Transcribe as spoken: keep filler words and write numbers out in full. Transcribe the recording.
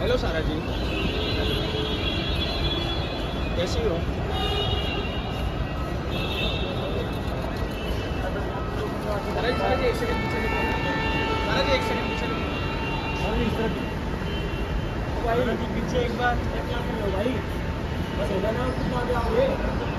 Hello सारा जी, कैसी हो? सारा जी, सारा जी एक सेकंड पीछे देखो। सारा जी एक सेकंड पीछे देखो। भाई पीछे एक बार चेक कर लो भाई, बस हो गया ना, कुछ आगे आओगे।